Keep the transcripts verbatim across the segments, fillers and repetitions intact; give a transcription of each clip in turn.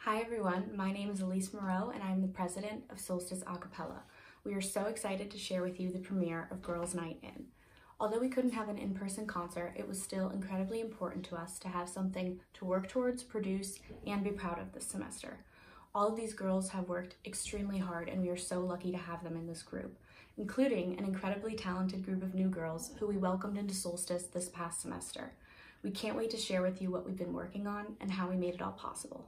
Hi everyone, my name is Elise Moreau and I'm the president of Soulstice A Cappella. We are so excited to share with you the premiere of Girls' Night In. Although we couldn't have an in-person concert, it was still incredibly important to us to have something to work towards, produce, and be proud of this semester. All of these girls have worked extremely hard and we are so lucky to have them in this group, including an incredibly talented group of new girls who we welcomed into Soulstice this past semester. We can't wait to share with you what we've been working on and how we made it all possible.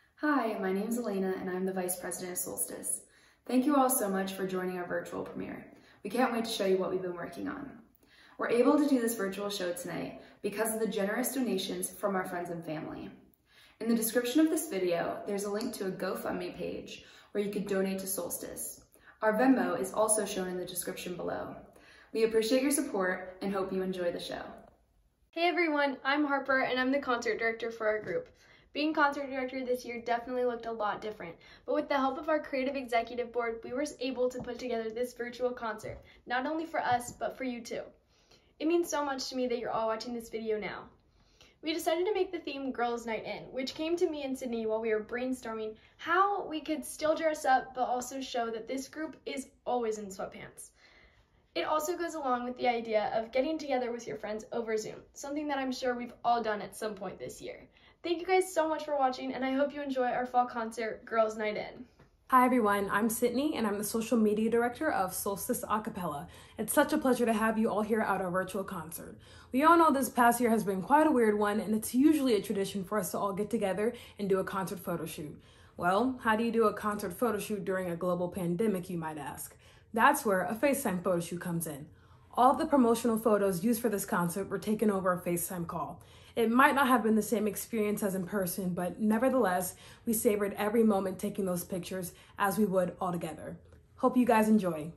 Hi, my name is Elena and I'm the Vice President of Soulstice. Thank you all so much for joining our virtual premiere. We can't wait to show you what we've been working on. We're able to do this virtual show tonight because of the generous donations from our friends and family. In the description of this video, there's a link to a GoFundMe page where you could donate to Soulstice. Our Venmo is also shown in the description below. We appreciate your support and hope you enjoy the show. Hey everyone, I'm Harper and I'm the concert director for our group. Being concert director this year definitely looked a lot different, but with the help of our creative executive board, we were able to put together this virtual concert, not only for us, but for you too. It means so much to me that you're all watching this video now. We decided to make the theme Girls' Night In, which came to me and Sydney while we were brainstorming how we could still dress up, but also show that this group is always in sweatpants. It also goes along with the idea of getting together with your friends over Zoom, something that I'm sure we've all done at some point this year. Thank you guys so much for watching, and I hope you enjoy our fall concert, Girls' Night In. Hi everyone, I'm Sydney and I'm the social media director of Soulstice A Cappella. It's such a pleasure to have you all here at our virtual concert. We all know this past year has been quite a weird one, and it's usually a tradition for us to all get together and do a concert photo shoot. Well, how do you do a concert photo shoot during a global pandemic, you might ask? That's where a FaceTime photo shoot comes in. All of the promotional photos used for this concert were taken over a FaceTime call. It might not have been the same experience as in person, but nevertheless, we savored every moment taking those pictures as we would all together. Hope you guys enjoy.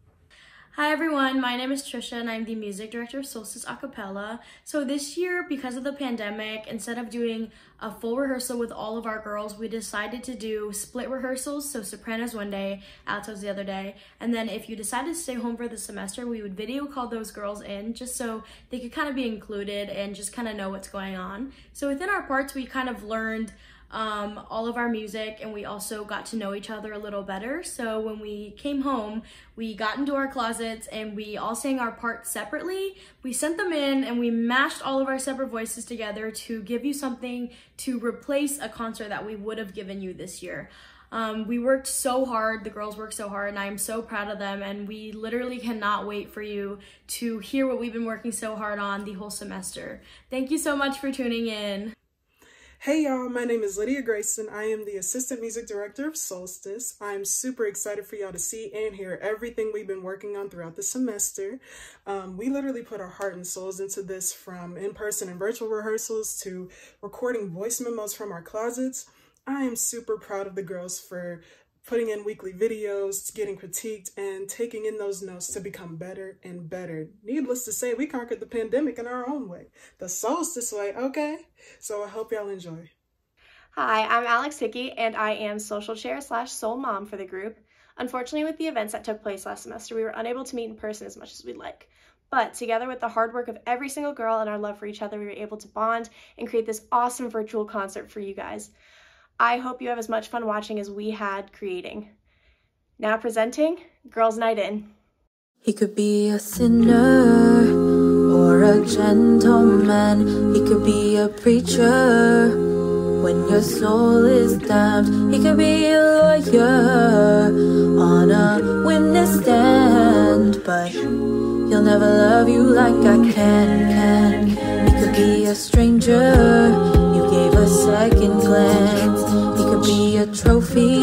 Hi everyone, my name is Trisha and I'm the music director of Soulstice A Cappella. So this year, because of the pandemic, instead of doing a full rehearsal with all of our girls, we decided to do split rehearsals, so sopranos one day, altos the other day. And then if you decided to stay home for the semester, we would video call those girls in just so they could kind of be included and just kind of know what's going on. So within our parts, we kind of learned Um, all of our music, and we also got to know each other a little better. So when we came home, we got into our closets and we all sang our parts separately. We sent them in and we mashed all of our separate voices together to give you something to replace a concert that we would have given you this year. Um, we worked so hard, the girls worked so hard, and I'm so proud of them, and we literally cannot wait for you to hear what we've been working so hard on the whole semester. Thank you so much for tuning in. Hey y'all, my name is Lydia Grayson. I am the Assistant Music Director of Soulstice. I'm super excited for y'all to see and hear everything we've been working on throughout the semester. Um, we literally put our heart and souls into this, from in-person and virtual rehearsals to recording voice memos from our closets. I am super proud of the girls for putting in weekly videos, getting critiqued, and taking in those notes to become better and better. Needless to say, we conquered the pandemic in our own way. The Soulstice way, okay? So I hope y'all enjoy. Hi, I'm Alex Hickey, and I am social chair slash soul mom for the group. Unfortunately, with the events that took place last semester, we were unable to meet in person as much as we'd like. But together with the hard work of every single girl and our love for each other, we were able to bond and create this awesome virtual concert for you guys. I hope you have as much fun watching as we had creating. Now presenting Girls' Night In. He could be a sinner or a gentleman. He could be a preacher when your soul is damned. He could be a lawyer on a witness stand, but he'll never love you like I can, can. He could be a stranger you gave a second glance. He could be a trophy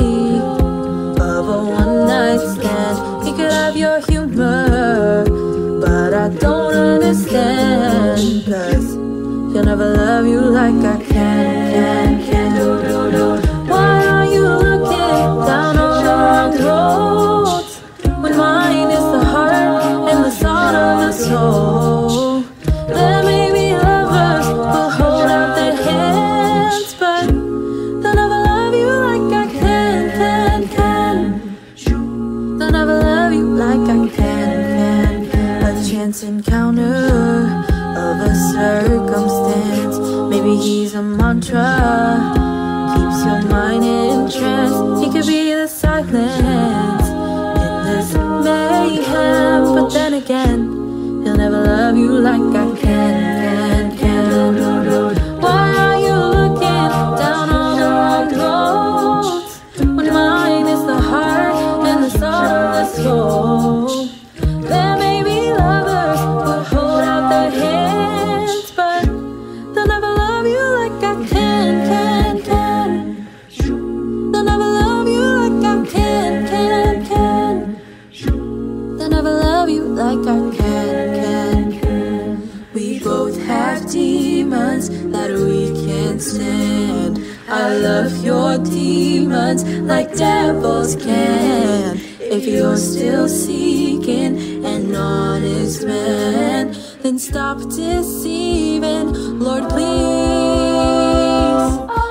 of a one-night stand. He could have your humor, but I don't understand, 'cause he'll never love you like I can, can, can. Do, do, do. Why are you looking down on the wrong roads when mine is the heart and the song of the soul? There may be lovers who'll hold out their hands, but they'll never love you like I can, can, can. They'll never love you like I can, can. A chance encounter of a circumstance. Maybe he's a mantra keeps your mind in trance. He could be the silence in this mayhem. But then again, he'll never love you like I can, can, can. Why are you looking down on the wrong roads when mine is the heart and the soul of the soul? There may be lovers who hold out their hands, but they'll never love you like I can, can, can. They'll never love you like I can, can, can. They'll never love you like I can, can, can. We both have demons that we can't stand. I love your demons like devils can. If you're still seeking an honest man, then stop deceiving, Lord, please.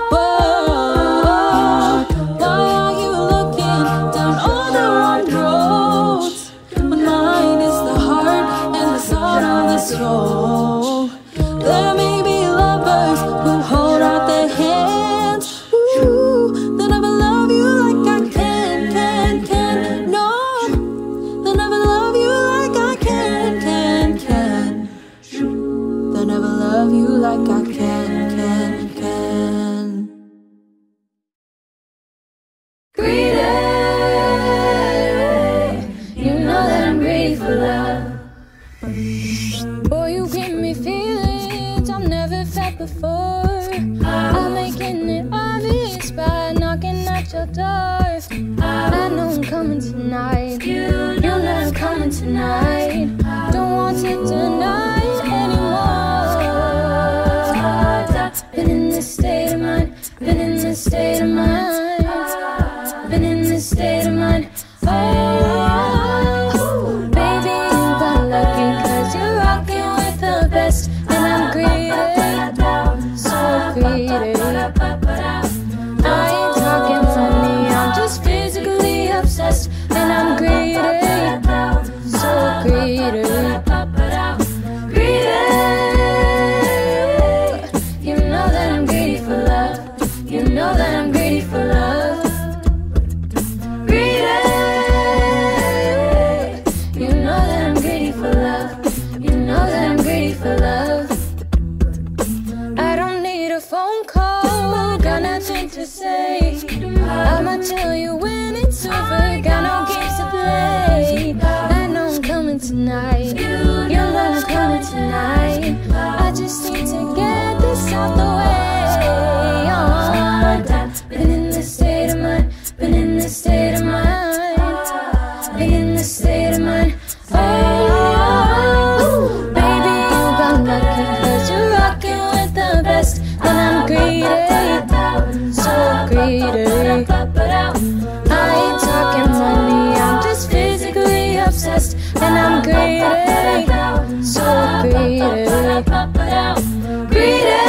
Whoa, why are you looking down all the wrong roads when mine is the heart and the soul of the soul? There may be lovers who hold out their hands. Ooh, they'll never love you like I can, can, can. No, they'll never love you like I can, can, can. They'll never love you like I can, can, can. Greedy, you know that I'm greedy for love. Boy, you give me feelings I've never felt before. I'm making it obvious by knocking at your door. I know I'm coming tonight. You know I'm coming tonight. Don't want to deny it anymore. Been in this state of mind. Been in this state of mind. Been in this state of mind. Oh, baby, you got lucky 'cause you're rocking with the best, and I'm greedy, so greedy. I ain't talking money, I'm just physically obsessed, and I'm greedy, so greedy. Greedy, you know that I'm greedy for love. You know that I'm greedy for love. Greedy, you know that I'm greedy for love. You know that I'm greedy for love. I don't need a phone call, got nothing to say. I'ma tell you when it's over, got no games to play. I know I'm coming tonight, you know I'm coming tonight. I just need to get this out the way. Oh, been in this state of mind, been in this state of mind, been in this state of mind. Oh, baby, you got lucky 'cause you're rocking with the best, and I'm greedy, so greedy. I ain't talking money, I'm just physically obsessed, and I'm greedy, so greedy. Greedy,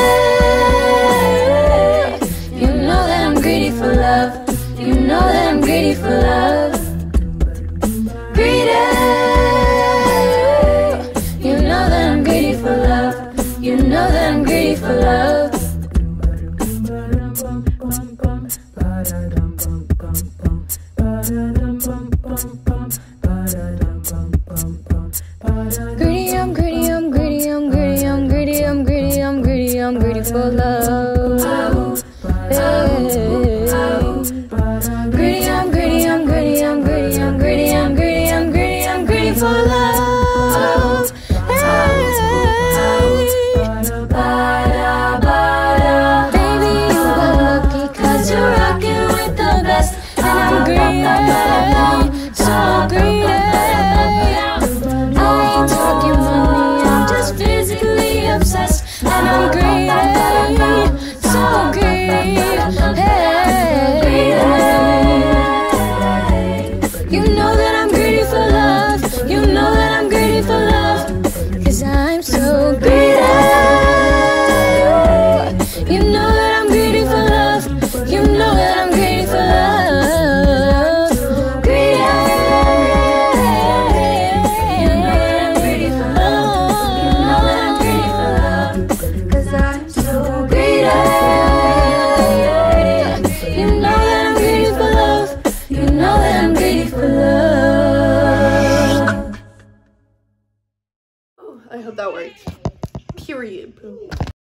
you know that I'm greedy for love. You know that I'm greedy for love. Greedy, you know that I'm greedy for love. You know that I'm greedy for love. Greedy, I'm greedy, I'm greedy, I'm greedy, I'm greedy, I'm greedy, I'm greedy, I'm greedy for love. Hey. Greedy, I'm greedy, I'm greedy, I'm greedy, I'm greedy, I'm greedy, I'm greedy, I'm greedy for love. Hey. Baby, you got lucky 'cause you're rocking with the best, and I'm greedy. I hope that worked. Period. Poo.